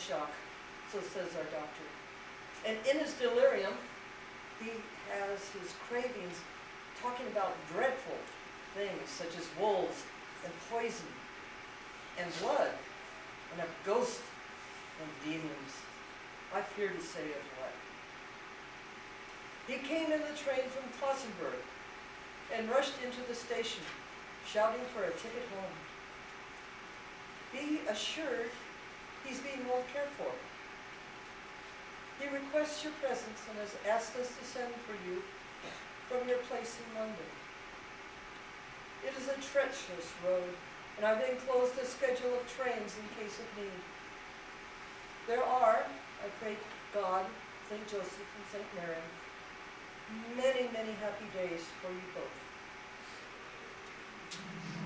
shock, so says our doctor. And in his delirium, he has his cravings talking about dreadful things such as wolves and poison and blood and of ghosts and demons. I fear to say of what. He came in the train from Klassenburg and rushed into the station, shouting for a ticket home. Be assured he's being well cared for. He requests your presence and has asked us to send for you from your place in London. It is a treacherous road, and I've enclosed a schedule of trains in case of need. There are, I pray God, St. Joseph and St. Mary, many, many happy days for you both.